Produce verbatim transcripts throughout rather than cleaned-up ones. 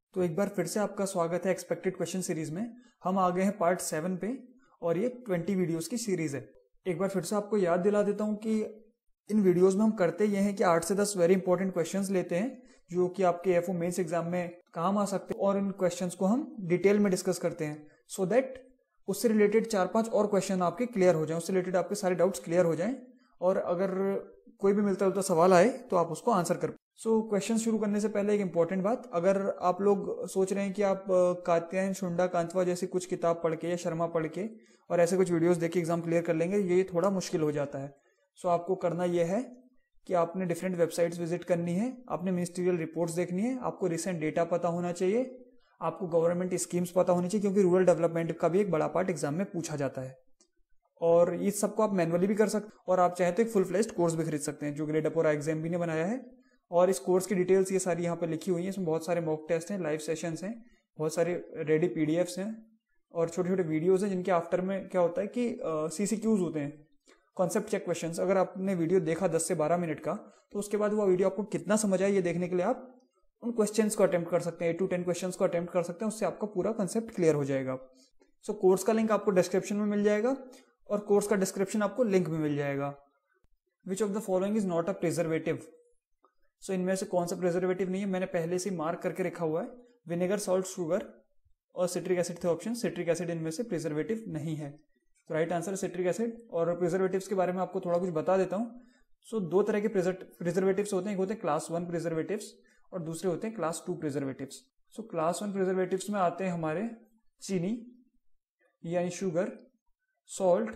तो एक बार फिर से आपका स्वागत है एक्सपेक्टेड क्वेश्चन सीरीज में। हम आ गए हैं पार्ट सेवन पे और ये ट्वेंटी वीडियोस की सीरीज है। एक बार फिर से आपको याद दिला देता हूँ कि इन वीडियोस में हम करते ये हैं कि आठ से दस वेरी इंपॉर्टेंट क्वेश्चंस लेते हैं जो कि आपके एफओ मेंस एग्जाम में काम आ सकते हैं और इन क्वेश्चंस को हम डिटेल में डिस्कस करते हैं सो so दैट उससे रिलेटेड चार पांच और क्वेश्चन आपके क्लियर हो जाएं, उससे रिलेटेड आपके सारे डाउट्स क्लियर हो जाएं और अगर कोई भी मिलता जुलता सवाल आए तो आप उसको आंसर कर। सो so, क्वेश्चन शुरू करने से पहले एक इंपॉर्टेंट बात, अगर आप लोग सोच रहे हैं कि आप कात्यायन शुंडा कांतवा जैसी कुछ किताब पढ़ के या शर्मा पढ़ के और ऐसे कुछ वीडियोस देख के एग्जाम क्लियर कर लेंगे, ये थोड़ा मुश्किल हो जाता है। सो so, आपको करना यह है कि आपने डिफरेंट वेबसाइट्स विजिट करनी है, आपने मिनिस्ट्रियल रिपोर्ट्स देखनी है, आपको रिसेंट डेटा पता होना चाहिए, आपको गवर्नमेंट स्कीम्स पता होनी चाहिए क्योंकि रूरल डेवलपमेंट का भी एक बड़ा पार्ट एग्जाम में पूछा जाता है और इस सबको आप मैनुअली भी कर सकते हैं और आप चाहे तो एक फुल फ्लेज्ड कोर्स भी खरीद सकते हैं जो ग्रेड अप और एग्जाम भी ने बनाया है। और इस कोर्स की डिटेल्स ये सारी यहाँ पे लिखी हुई है। इसमें बहुत सारे मॉक टेस्ट हैं, लाइव सेशंस हैं, बहुत सारे रेडी पीडीएफ्स हैं और छोटे छोटे वीडियोस हैं जिनके आफ्टर में क्या होता है कि सीसी क्यूज होते हैं, कॉन्सेप्ट चेक क्वेश्चंस। अगर आपने वीडियो देखा दस से बारह मिनट का तो उसके बाद वो वीडियो आपको कितना समझ आया ये देखने के लिए आप उन क्वेश्चंस को अटेम्प्ट कर सकते हैं, एट टू टेन क्वेश्चंस को अटेम्प्ट कर सकते हैं, उससे आपका पूरा कंसेप्ट क्लियर हो जाएगा। सो कोर्स का लिंक आपको डिस्क्रिप्शन में मिल जाएगा और कोर्स का डिस्क्रिप्शन आपको लिंक में मिल जाएगा। Which of the following is not a preservative. So इनमें से कौन सा प्रिजर्वेटिव नहीं है, मैंने पहले से मार्क करके रखा हुआ है। विनेगर, सॉल्ट, शुगर और सिट्रिक एसिड थे ऑप्शन। सिट्रिक एसिड इनमें से प्रिजर्वेटिव नहीं है, तो राइट आंसर है सिट्रिक एसिड। और प्रिजर्वेटिव्स के बारे में आपको थोड़ा कुछ बता देता हूँ। सो so, दो तरह के प्रिजर्वेटिव्स होते हैं, एक होते हैं क्लास वन प्रिजर्वेटिव्स और दूसरे होते हैं class two preservatives. So class one preservatives में आते हैं हमारे चीनी यानी शुगर, सॉल्ट,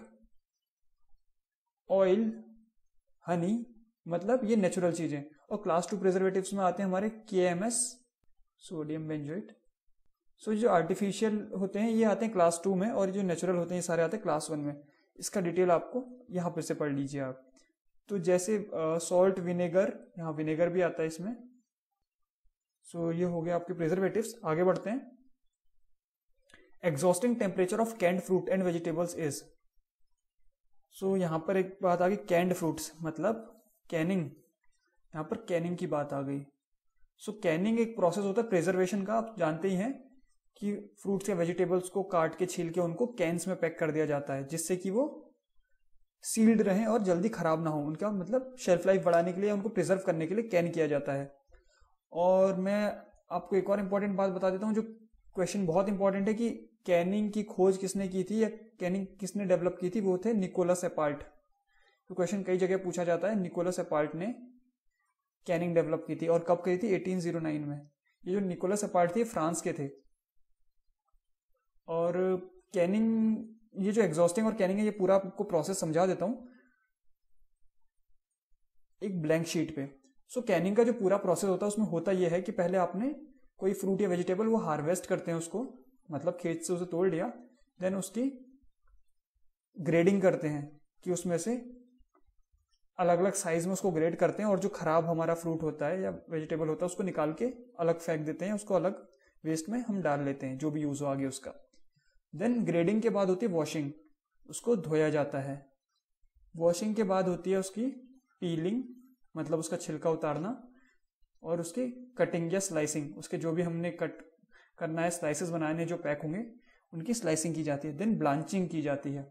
ऑयल, हनी, मतलब ये नेचुरल चीजें। और क्लास टू प्रिजर्वेटिव्स में आते हैं हमारे K M S, sodium benzoate. So जो आर्टिफिशियल होते हैं ये आते हैं क्लास टू में और जो नेचुरल होते हैं ये सारे आते हैं क्लास वन में। इसका डिटेल आपको यहाँ पर से पढ़ लीजिए आप। तो जैसे सॉल्ट, विनेगर, यहाँ विनेगर भी आता है इसमें। सो so, ये हो गया आपके प्रिजर्वेटिव्स। आगे बढ़ते हैं। Exhausting temperature of canned fruit and vegetables is. So यहाँ पर एक बात आ गई, कैंड फ्रूट्स मतलब कैनिंग। यहाँ पर कैनिंग की बात आ गई। सो so, कैनिंग एक प्रोसेस होता है प्रिजर्वेशन का। आप जानते ही हैं कि फ्रूट्स या वेजिटेबल्स को काट के छील के उनको कैंस में पैक कर दिया जाता है जिससे कि वो सील्ड रहें और जल्दी खराब ना हो। उनका मतलब शेल्फ लाइफ बढ़ाने के लिए, उनको प्रिजर्व करने के लिए कैन किया जाता है। और मैं आपको एक और इम्पोर्टेंट बात बता देता हूँ, जो क्वेश्चन बहुत इंपॉर्टेंट है कि कैनिंग की खोज किसने की थी या कैनिंग किसने डेवलप की थी, वो थे निकोलस एपार्ट। तो क्वेश्चन कई जगह पूछा जाता है, निकोलस एपार्ट ने कैनिंग डेवलप की थी और कब करी थी, एटीन ओ नाइन में। ये जो निकोलस एपार्ट थे फ्रांस के थे। और कैनिंग, ये जो एग्जॉस्टिंग और कैनिंग है, ये पूरा आपको प्रोसेस समझा देता हूं एक ब्लैंक शीट पे। सो so, कैनिंग का जो पूरा प्रोसेस होता है उसमें होता यह है कि पहले आपने कोई फ्रूट या वेजिटेबल वो हार्वेस्ट करते हैं, उसको मतलब खेत से उसे तोड़ लिया, देन उसकी ग्रेडिंग करते हैं कि उसमें से अलग अलग साइज में उसको ग्रेड करते हैं और जो खराब हमारा फ्रूट होता है या वेजिटेबल होता है उसको निकाल के अलग फेंक देते हैं, उसको अलग वेस्ट में हम डाल लेते हैं जो भी यूज हो आगे उसका। देन ग्रेडिंग के बाद होती है वॉशिंग, उसको धोया जाता है। वॉशिंग के बाद होती है उसकी पीलिंग, मतलब उसका छिलका उतारना, और उसकी कटिंग या स्लाइसिंग, उसके जो भी हमने कट करना है, स्लाइसेस बनाने जो पैक होंगे उनकी स्लाइसिंग की जाती है। देन ब्लांचिंग की जाती है।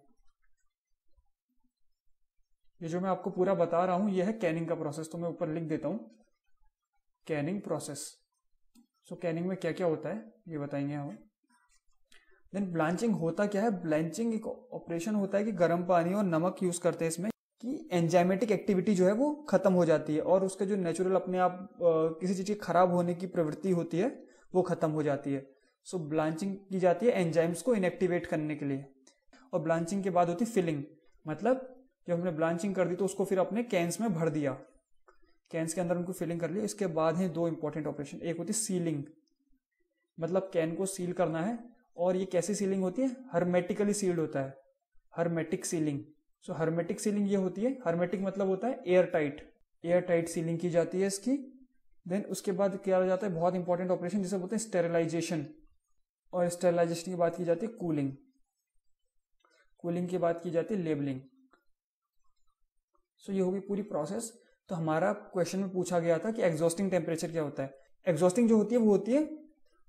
ये जो मैं आपको पूरा बता रहा हूं ये है कैनिंग का प्रोसेस। तो मैं ऊपर लिख देता हूं कैनिंग प्रोसेस। सो कैनिंग में क्या क्या होता है ये बताएंगे हम। देन ब्लांचिंग होता क्या है, ब्लांचिंग एक ऑपरेशन होता है कि गर्म पानी और नमक यूज करते हैं इसमें कि एंजाइमेटिक एक्टिविटी जो है वो खत्म हो जाती है और उसका जो नेचुरल अपने आप आ, किसी चीज के खराब होने की प्रवृत्ति होती है वो खत्म हो जाती है। सो ब्लांचिंग की जाती है एंजाइम्स को इनएक्टिवेट करने के लिए। और ब्लांचिंग के बाद होती है फिलिंग, मतलब जब हमने ब्लांचिंग कर दी तो उसको फिर अपने कैंस में भर दिया, कैंस के अंदर उनको फिलिंग कर लिया। इसके बाद है दो इंपॉर्टेंट ऑपरेशन, एक होती है सीलिंग, मतलब कैन को सील करना है। और ये कैसी सीलिंग होती है, हर्मेटिकली सील्ड होता है, hermetic sealing. So hermetic sealing ये होती है, हर्मेटिक मतलब होता है air tight, air tight sealing की जाती है इसकी। देन उसके बाद किया जाता है बहुत इंपॉर्टेंट ऑपरेशन जिसे बोलते हैं स्टेरिलाइजेशन, और स्टेरिलाइजेशन की बात की जाती है कूलिंग, कूलिंग की बात की जाती है लेबलिंग। सो so, ये होगी पूरी प्रोसेस। तो हमारा क्वेश्चन में पूछा गया था कि एग्जॉस्टिंग टेम्परेचर क्या होता है। एग्जॉस्टिंग जो होती है वो होती है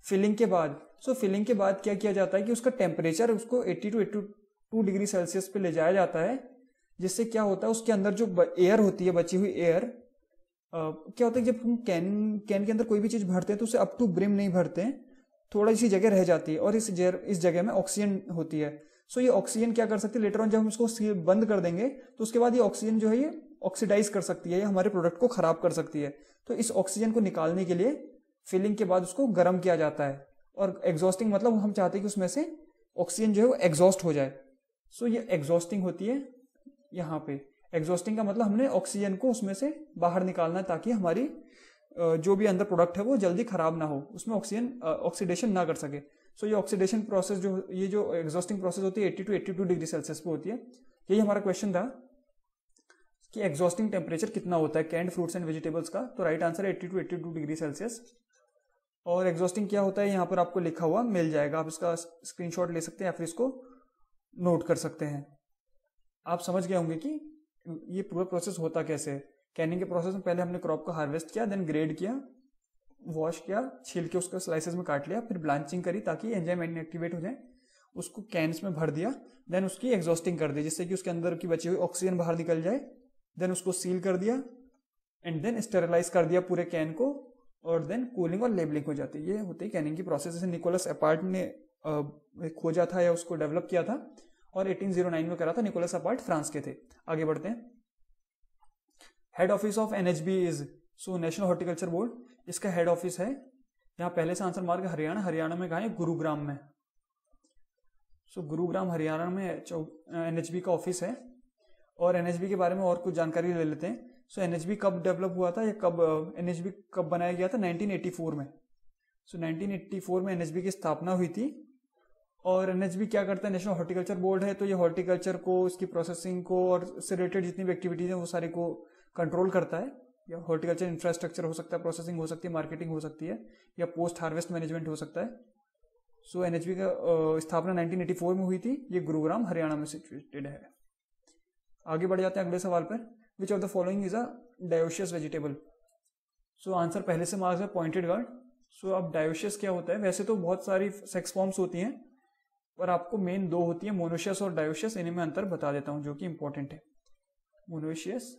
फिलिंग के बाद सो so, फिलिंग के बाद क्या किया जाता है कि उसका टेम्परेचर उसको अस्सी टू बयासी डिग्री सेल्सियस पे ले जाया जाता है, जिससे क्या होता है उसके अंदर जो एयर होती है, बची हुई एयर, क्या होता है जब हम कैन कैन के अंदर कोई भी चीज भरते हैं तो उसे अप टू ब्रिम नहीं भरते हैं, थोड़ा सी जगह रह जाती है और इस जगह इस जगह में ऑक्सीजन होती है। सो ये ऑक्सीजन क्या कर सकती है, लेटर ऑन जब हम इसको सील बंद कर देंगे तो उसके बाद ये ऑक्सीजन जो है ये ऑक्सीडाइज कर सकती है, ये हमारे प्रोडक्ट को खराब कर सकती है। तो इस ऑक्सीजन को निकालने के लिए फिलिंग के बाद उसको गर्म किया जाता है, और एग्जॉस्टिंग मतलब हम चाहते हैं कि उसमें से ऑक्सीजन जो है वो एग्जॉस्ट हो जाए। सो ये एग्जॉस्टिंग होती है। यहाँ पे एग्जॉस्टिंग का मतलब हमने ऑक्सीजन को उसमें से बाहर निकालना है ताकि हमारी जो भी अंदर प्रोडक्ट है वो जल्दी खराब ना हो, उसमें ऑक्सीजन ऑक्सीडेशन ना कर सके। सो ये ऑक्सीडेशन प्रोसेस जो ये जो एग्जॉस्टिंग प्रोसेस होती है अस्सी टू बयासी डिग्री सेल्सियस पे होती है। यही हमारा क्वेश्चन था कि एग्जॉस्टिंग टेम्परेचर कितना होता है कैंड फ्रूट्स एंड वेजिटेबल्स का। तो राइट आंसर है अस्सी टू बयासी डिग्री सेल्सियस। और एग्जॉस्टिंग क्या होता है यहाँ पर आपको लिखा हुआ मिल जाएगा, आप इसका स्क्रीनशॉट ले सकते हैं या फिर इसको नोट कर सकते हैं। आप समझ गए होंगे कि ये पूरा प्रोसेस होता कैसे है। कैनिंग के प्रोसेस में पहले हमने क्रॉप को हार्वेस्ट किया, देन ग्रेड किया, वॉश किया, छील के उसको स्लाइसेस में काट लिया, फिर ब्लांचिंग करी ताकि एंजाइम इनएक्टिवेट हो जाए, उसको कैन्स में भर दिया, देन उसकी एग्जॉस्टिंग कर दी जिससे कि उसके अंदर की बची हुई ऑक्सीजन बाहर निकल जाए, देन उसको सील कर दिया एंड देन स्टेरिलाइज कर दिया पूरे कैन को, और देन कूलिंग और लेबलिंग हो जाती है। ये होती है कैनिंग की प्रोसेस। जैसे निकोलस अपार्ट ने खोजा था या उसको डेवलप किया था और अठारह सौ नौ में करा था। निकोलस अपार्ट फ्रांस के थे। आगे बढ़ते हैं। Head office of NHB is so national horticulture board, इसका हेड ऑफिस है, यहाँ पहले से आंसर मार्क हरियाणा, हरियाणा में कहा है गुरुग्राम में। सो so, गुरुग्राम हरियाणा में एनएचबी का ऑफिस है। और एनएचबी के बारे में और कुछ जानकारी ले लेते हैं। सो so, एनएचबी कब डेवलप हुआ था या कब एनएचबी कब बनाया गया था? नाइनटीन एटी फोर में। So so, nineteen eighty four में एनएचबी की स्थापना हुई थी। और एनएचबी क्या करता है, नेशनल हॉर्टिकल्चर बोर्ड है, तो ये हॉर्टिकल्चर को, इसकी प्रोसेसिंग को और इससे रिलेटेड जितनी भी एक्टिविटीज है वो सारे को कंट्रोल करता है। या हॉर्टिकल्चर इंफ्रास्ट्रक्चर हो सकता है, प्रोसेसिंग हो सकती है, मार्केटिंग हो सकती है, या पोस्ट हार्वेस्ट मैनेजमेंट हो सकता है। सो so, एनएचबी का स्थापना नाइनटीन एटी फोर में हुई थी। ये गुरुग्राम हरियाणा में सिचुएटेड है। आगे बढ़ जाते हैं अगले सवाल पर। Which of the following is a dioecious vegetable? So answer पहले से मार्क्स है पॉइंटेड गार्ड। सो अब डायोशियस क्या होता है? वैसे तो बहुत सारी सेक्स फॉर्म्स होती हैं पर आपको मेन दो होती है, मोनोशियस और डायोशियस। इन्हें मैं अंतर बता देता हूं जो कि इंपॉर्टेंट है। मोनोशियस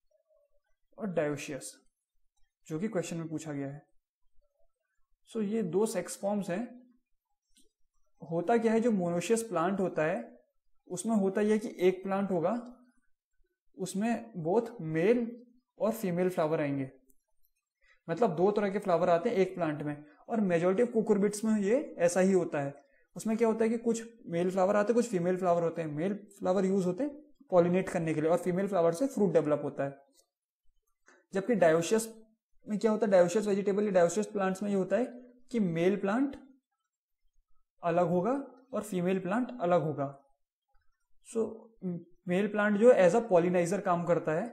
और डायोशियस जो कि क्वेश्चन में पूछा गया है। सो so, ये दो सेक्स फॉर्म्स हैं। होता क्या है, जो मोनोशियस प्लांट होता है उसमें होता यह है कि एक प्लांट होगा, उसमें बोथ मेल और फीमेल फ्लावर आएंगे, मतलब दो तरह के फ्लावर आते हैं एक प्लांट में। और मेजॉरिटी ऑफ कुकुरबिट्स में ये ऐसा ही होता है। उसमें क्या होता है कि कुछ मेल फ्लावर आते हैं, कुछ फीमेल फ्लावर होते हैं। मेल फ्लावर यूज होते हैं पॉलिनेट करने के लिए और फीमेल फ्लावर से फ्रूट डेवलप होता है। जबकि डायोशियस में क्या होता है, डायोशियस वेजिटेबल या डायोशियस प्लांट्स में ये होता है कि मेल प्लांट अलग होगा और फीमेल प्लांट अलग होगा। सो मेल प्लांट जो एज अ पॉलिनाइजर काम करता है,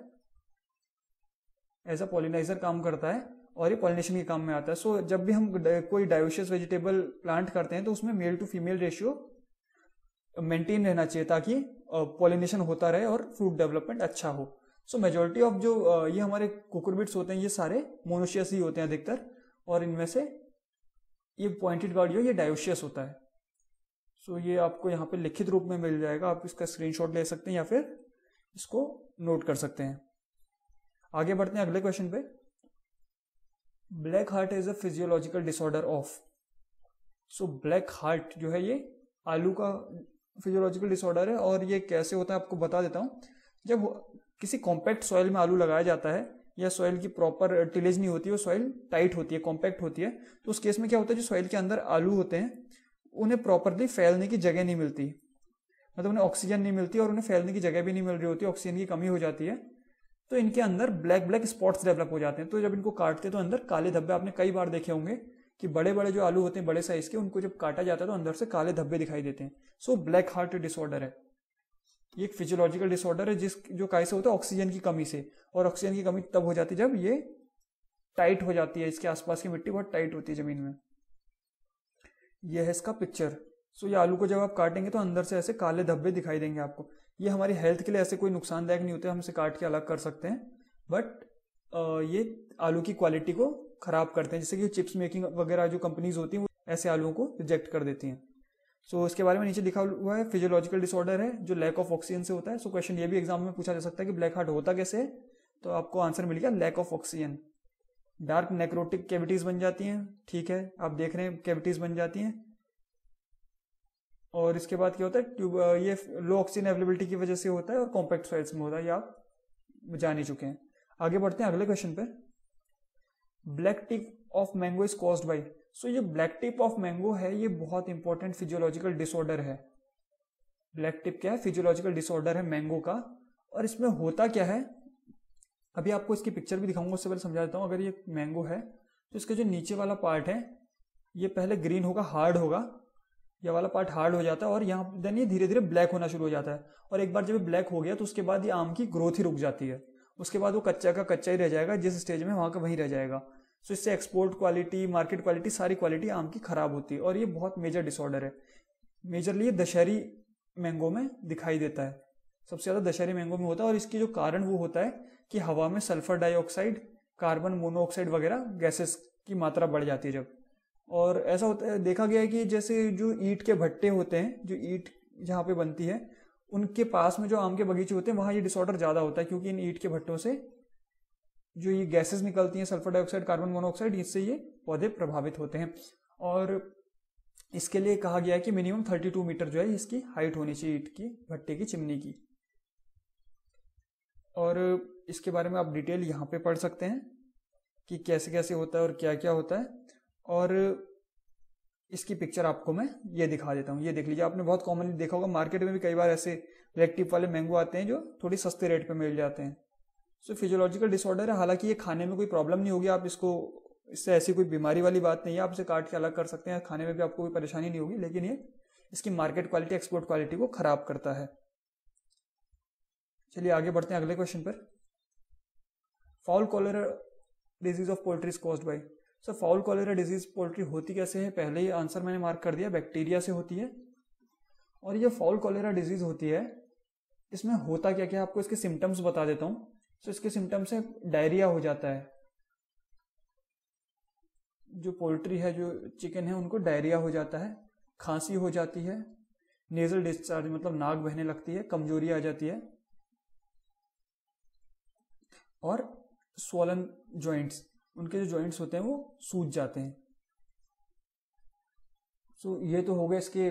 एज अ पॉलिनाइजर काम करता है और ये पॉलिनेशन के काम में आता है। सो so, जब भी हम कोई डायोशियस वेजिटेबल प्लांट करते हैं तो उसमें male to female ratio maintain रहना चाहिए ताकि पॉलिनेशन होता रहे और फ्रूट डेवलपमेंट अच्छा हो। सो मेजोरिटी ऑफ जो ये हमारे कुकुरबिट्स होते हैं ये सारे मोनोशियस ही होते हैं अधिकतर, और इनमें से ये पॉइंटेड गार्ड जो ये डायोशियस होता है। सो so, ये आपको यहाँ पे लिखित रूप में मिल जाएगा, आप इसका स्क्रीनशॉट ले सकते हैं या फिर इसको नोट कर सकते हैं। आगे बढ़ते हैं अगले क्वेश्चन पे। Black heart is a physiological disorder of. So black heart जो है ये आलू का फिजियोलॉजिकल डिसऑर्डर है, और ये कैसे होता है आपको बता देता हूँ। जब किसी कॉम्पैक्ट सॉइल में आलू लगाया जाता है या सॉइल की प्रॉपर टिलेज नहीं होती है, वो सॉइल टाइट होती है, कॉम्पैक्ट होती है, तो उस केस में क्या होता है, जो सॉइल के अंदर आलू होते हैं उन्हें प्रॉपरली फैलने की जगह नहीं मिलती, मतलब उन्हें ऑक्सीजन नहीं मिलती और उन्हें फैलने की जगह भी नहीं मिल रही होती, ऑक्सीजन की कमी हो जाती है, तो इनके अंदर ब्लैक ब्लैक स्पॉट्स डेवलप हो जाते हैं। तो जब इनको काटते हैं तो अंदर काले धब्बे, आपने कई बार देखे होंगे कि बड़े बड़े जो आलू होते हैं बड़े साइज के, उनको जब काटा जाता है तो अंदर से काले धब्बे दिखाई देते हैं। सो ब्लैक हार्ट डिसऑर्डर है, ये एक फिजियोलॉजिकल डिसऑर्डर है जिस जो काय से होता है ऑक्सीजन की कमी से, और ऑक्सीजन की कमी तब हो जाती है जब ये टाइट हो जाती है, इसके आसपास की मिट्टी बहुत टाइट होती है जमीन में। यह है इसका पिक्चर। सो ये आलू को जब आप काटेंगे तो अंदर से ऐसे काले धब्बे दिखाई देंगे आपको। ये हमारी हेल्थ के लिए ऐसे कोई नुकसानदायक नहीं होते, हम इसे काट के अलग कर सकते हैं, बट ये आलू की क्वालिटी को खराब करते हैं। जैसे कि चिप्स मेकिंग वगैरह जो कंपनीज होती हैं वो ऐसे आलुओं को रिजेक्ट कर देती हैं। सो so, इसके बारे में नीचे लिखा हुआ है फिजियोलॉजिकल डिसऑर्डर है जो लैक ऑफ ऑक्सीजन से होता है। सो so, क्वेश्चन ये भी एग्जाम में पूछा जा सकता है कि ब्लैक हार्ट होता कैसे है, तो आपको आंसर मिल गया lack of oxygen. Dark necrotic cavities बन जाती हैं, ठीक है, आप देख रहे हैं कैविटीज बन जाती हैं। और इसके बाद क्या होता है, ट्यूब ये लो ऑक्सीजन अवेलेबिलिटी की वजह से होता है और कॉम्पैक्ट सॉइल्स में होता है, ये आप जान ही चुके हैं। आगे बढ़ते हैं अगले क्वेश्चन पे। Black tip of mango is caused by. So ये ब्लैक टिप ऑफ मैंगो है, ये बहुत इंपॉर्टेंट फिजियोलॉजिकल डिसऑर्डर है। ब्लैक टिप क्या है, फिजियोलॉजिकल डिसऑर्डर है मैंगो का। और इसमें होता क्या है, अभी आपको इसकी पिक्चर भी दिखाऊंगा, उससे पहले समझा देता हूँ। अगर ये मैंगो है तो इसका जो नीचे वाला पार्ट है ये पहले ग्रीन होगा, हार्ड होगा, ये वाला पार्ट हार्ड हो जाता है और यहाँ देन ये धीरे धीरे ब्लैक होना शुरू हो जाता है। और एक बार जब ब्लैक हो गया तो उसके बाद ये आम की ग्रोथ ही रुक जाती है, उसके बाद वो कच्चा का कच्चा ही रह जाएगा, जिस स्टेज में वहां का वहीं रह जाएगा। सो इससे एक्सपोर्ट क्वालिटी, मार्केट क्वालिटी, सारी क्वालिटी आम की खराब होती है और ये बहुत मेजर डिसऑर्डर है। मेजरली ये दशहरी मैंगो में दिखाई देता है, सबसे ज्यादा दशहरी मैंगो में होता है। और इसकी जो कारण वो होता है कि हवा में सल्फर डाइऑक्साइड, कार्बन मोनोऑक्साइड वगैरह गैसेस की मात्रा बढ़ जाती है जब। और ऐसा होता है, देखा गया है कि जैसे जो ईंट के भट्टे होते हैं, जो ईंट जहाँ पे बनती है उनके पास में जो आम के बगीचे होते हैं वहां ये डिसऑर्डर ज्यादा होता है, क्योंकि इन ईंट के भट्टों से जो ये गैसेस निकलती हैं, सल्फर डाइऑक्साइड, कार्बन मोनोऑक्साइड, इससे ये पौधे प्रभावित होते हैं। और इसके लिए कहा गया है कि मिनिमम बत्तीस मीटर जो है इसकी हाइट होनी चाहिए ईंट की भट्टे की चिमनी की। और इसके बारे में आप डिटेल यहाँ पे पढ़ सकते हैं कि कैसे कैसे होता है और क्या क्या होता है। और इसकी पिक्चर आपको मैं ये दिखा देता हूँ, ये देख लीजिए। आपने बहुत कॉमनली देखा होगा, मार्केट में भी कई बार ऐसे ब्लैक टिप वाले मैंगो आते हैं जो थोड़ी सस्ते रेट पे मिल जाते हैं। सो फिजियोलॉजिकल डिसऑर्डर है, हालांकि ये खाने में कोई प्रॉब्लम नहीं होगी, आप इसको, इससे ऐसी कोई बीमारी वाली बात नहीं है, आप इसे काट के अलग कर सकते हैं, खाने में भी आपको कोई परेशानी नहीं होगी, लेकिन ये इसकी मार्केट क्वालिटी, एक्सपोर्ट क्वालिटी को खराब करता है। चलिए आगे बढ़ते हैं अगले क्वेश्चन पर। Fowl cholera disease of poultry is caused by. So fowl cholera disease poultry होती कैसे है, पहले ही आंसर मैंने मार्क कर दिया, बैक्टीरिया से होती है। और ये फाउल कॉलेरा डिजीज होती है, इसमें होता क्या क्या, आपको इसके सिम्टम्स बता देता हूं। सो इसके सिम्टम्स है, डायरिया हो जाता है, जो पोल्ट्री है, जो चिकन है, उनको डायरिया हो जाता है, खांसी हो जाती है, नेजल डिस्चार्ज मतलब नाक बहने लगती है, कमजोरी आ जाती है, और स्वॉलन जॉइंट्स, उनके जो जॉइंट्स होते हैं वो सूज जाते हैं। सो so, ये तो हो गए इसके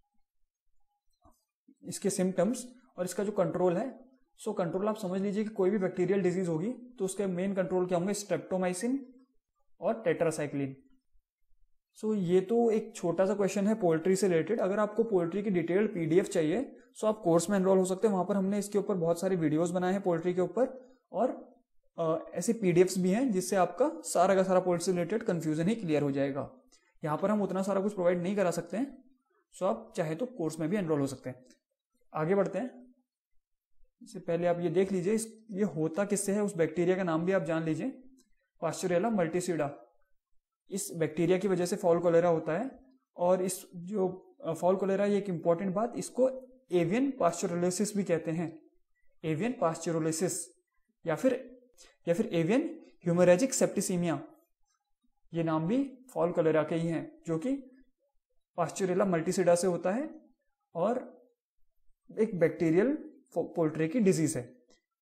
इसके सिम्टम्स। और इसका जो कंट्रोल है, सो so, कंट्रोल आप समझ लीजिए कि कोई भी बैक्टीरियल डिजीज होगी तो उसके मेन कंट्रोल क्या होंगे, स्ट्रेप्टोमाइसिन और टेट्रासाइक्लिन। सो so, ये तो एक छोटा सा क्वेश्चन है पोल्ट्री से रिलेटेड। अगर आपको पोल्ट्री की डिटेल्ड पीडीएफ चाहिए सो so आप कोर्स में एनरोल हो सकते हैं, वहां पर हमने इसके ऊपर बहुत सारे वीडियोस बनाए हैं पोल्ट्री के ऊपर, और ऐसे पीडीएफ्स भी हैं जिससे आपका सारा का सारा पोल्ट्री से रिलेटेड कंफ्यूजन ही क्लियर हो जाएगा। यहाँ पर हम उतना सारा कुछ प्रोवाइड नहीं करा सकते हैं, सो आप चाहे तो कोर्स में भी एनरोल हो सकते हैं। आगे बढ़ते हैं, इससे पहले आप ये देख लीजिए ये होता किससे है, उस बैक्टीरिया का नाम भी आप जान लीजिए, पास्चुरेला मल्टीसीडा। इस बैक्टीरिया की वजह से फाउल कोलेरा होता है। और इस जो फाउल कोलेरा, ये एक इंपॉर्टेंट बात, इसको एवियन पास्चुरोलिसिस भी कहते हैं, एवियन पास्चुरोलिसिस, या फिर या फिर एवियन ह्यूमोरेजिक सेप्टिसीमिया, ये नाम भी फाउल कोलेरा के ही हैं, जो कि पास्चुरेला मल्टीसीडा से होता है और एक बैक्टीरियल पोल्ट्री की डिजीज है।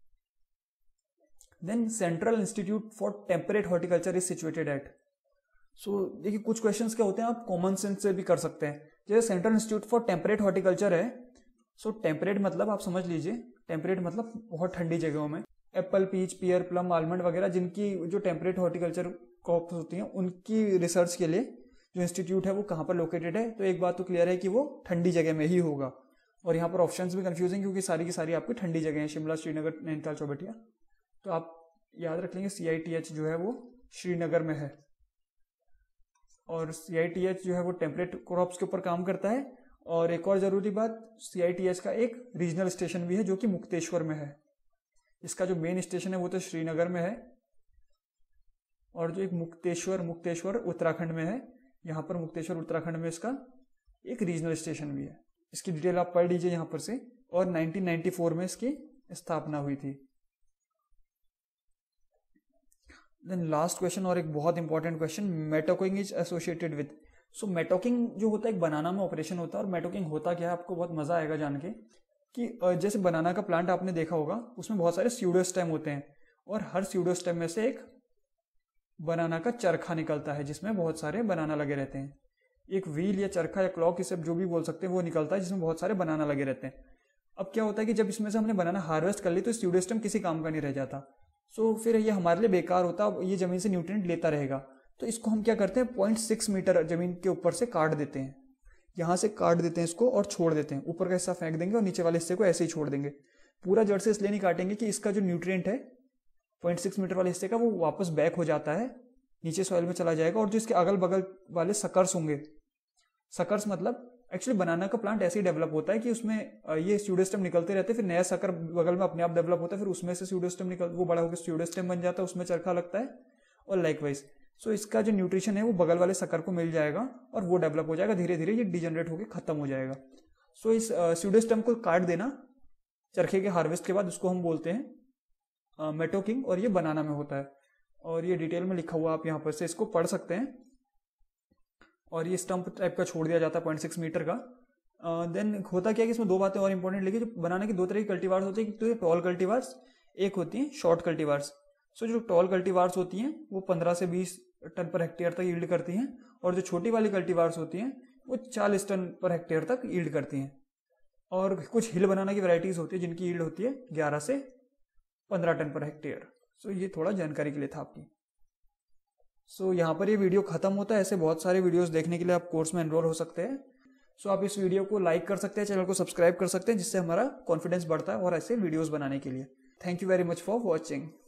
Then central institute for temperate horticulture is situated at. So देखिए कुछ क्वेश्चंस क्या होते हैं आप कॉमन सेंस से भी कर सकते हैं। जैसे central institute for temperate horticulture है, सो so, टेम्परेट मतलब आप समझ लीजिए, टेम्परेट मतलब बहुत ठंडी जगहों में apple, peach, pear, plum, almond वगैरह जिनकी जो टेम्परेट हॉर्टिकल्चर क्रॉप्स होती हैं उनकी रिसर्च के लिए जो इंस्टीट्यूट है वो कहाँ पर लोकेटेड है। तो एक बात तो क्लियर है कि वो ठंडी जगह में ही होगा। और यहाँ पर ऑप्शंस भी कंफ्यूजिंग क्योंकि सारी की सारी आपकी ठंडी जगह है, शिमला, श्रीनगर, नैनीताल, चौबटिया। तो आप याद रख लेंगे सी आई टी एच जो है वो श्रीनगर में है, और सी आई टी एच जो है वो टेम्परेट क्रॉप्स के ऊपर काम करता है। और एक और जरूरी बात, सी आई टी एच का एक रीजनल स्टेशन भी है जो कि मुक्तेश्वर में है। इसका जो मेन स्टेशन है वो तो श्रीनगर में है, और जो एक मुक्तेश्वर मुक्तेश्वर उत्तराखंड में है, यहाँ पर मुक्तेश्वर उत्तराखंड में इसका एक रीजनल स्टेशन भी है। इसकी डिटेल आप पढ़ लीजिए यहाँ पर से। और नाइनटीन नाइंटी फोर में इसकी स्थापना हुई थी। देन लास्ट क्वेश्चन और एक बहुत इंपॉर्टेंट क्वेश्चन, मेटाकोइंग इज एसोसिएटेड विद। सो मेटोकिंग जो होता है एक बनाना में ऑपरेशन होता है। और मेटोकिंग होता क्या है आपको बहुत मजा आएगा जान के कि जैसे बनाना का प्लांट आपने देखा होगा, उसमें बहुत सारे स्यूडोस्टेम होते हैं और हर स्यूडोस्टेम में से एक बनाना का चरखा निकलता है जिसमें बहुत सारे बनाना लगे रहते हैं। एक व्हील या चरखा या क्लॉक, इसे जो भी बोल सकते हैं, वो निकलता है जिसमें बहुत सारे बनाना लगे रहते हैं। अब क्या होता है कि जब इसमें से हमने बनाना हार्वेस्ट कर ली तो स्यूडोस्टेम किसी काम का नहीं रह जाता। सो फिर ये हमारे लिए बेकार होता, ये जमीन से न्यूट्रिएंट लेता रहेगा। तो इसको हम क्या करते हैं, पॉइंट सिक्स मीटर जमीन के ऊपर से काट देते हैं, यहाँ से काट देते हैं इसको और छोड़ देते हैं। ऊपर का हिस्सा फेंक देंगे और नीचे वाले हिस्से को ऐसे ही छोड़ देंगे। पूरा जड़ से इसलिए नहीं काटेंगे कि इसका जो न्यूट्रिएंट है पॉइंट सिक्स मीटर वाले हिस्से का, वो वापस बैक हो जाता है, नीचे सॉइल में चला जाएगा। और जो इसके अगल बगल वाले सकर्स होंगे, सकर्स मतलब एक्चुअली बनाना का प्लांट ऐसे ही डेवलप होता है कि उसमें ये स्यूडोस्टेम निकलते रहते हैं, फिर नया सकर बगल में अपने आप डेवलप होता है, फिर उसमें से स्यूडोस्टेम निकल वो बड़ा होकर स्यूडोस्टेम बन जाता है, उसमें चरखा लगता है और लाइकवाइज। सो इसका जो न्यूट्रिशन है वो बगल वाले सकर को मिल जाएगा और वो डेवलप हो जाएगा, धीरे धीरे ये डिजनरेट होकर खत्म हो जाएगा। सो इस स्यूडोस्टेम को काट देना चरखे के हार्वेस्ट के बाद, उसको हम बोलते हैं मेटोकिंग, और ये बनाना में होता है और ये डिटेल में लिखा हुआ, आप यहाँ पर से इसको पढ़ सकते हैं। और ये स्टंप टाइप का छोड़ दिया जाता है पॉइंट सिक्स मीटर का। देन uh, होता क्या है कि इसमें दो बातें और इंपॉर्टेंट लिखी, जो बनाना की दो तरह की कल्टीवार्स होती है, तो टॉल कल्टीवार्स, एक होती है शॉर्ट कल्टीवार्स। सो so, जो टॉल कल्टीवार्स होती हैं वो पंद्रह से बीस टन पर हेक्टेयर तक यील्ड करती हैं, और जो छोटी वाली कल्टीवार्स होती हैं वो चालीस टन पर हेक्टेयर तक यील्ड करती हैं। और कुछ हिल बनाना की वैरायटीज होती है जिनकी यील्ड होती है ग्यारह से पंद्रह टन पर हेक्टेयर। सो so, ये थोड़ा जानकारी के लिए था आपकी। सो so, यहाँ पर ये वीडियो खत्म होता है। ऐसे बहुत सारे वीडियोस देखने के लिए आप कोर्स में एनरोल हो सकते हैं। सो so, आप इस वीडियो को लाइक कर सकते हैं, चैनल को सब्सक्राइब कर सकते हैं, जिससे हमारा कॉन्फिडेंस बढ़ता है और ऐसे वीडियोस बनाने के लिए। Thank you very much for watching.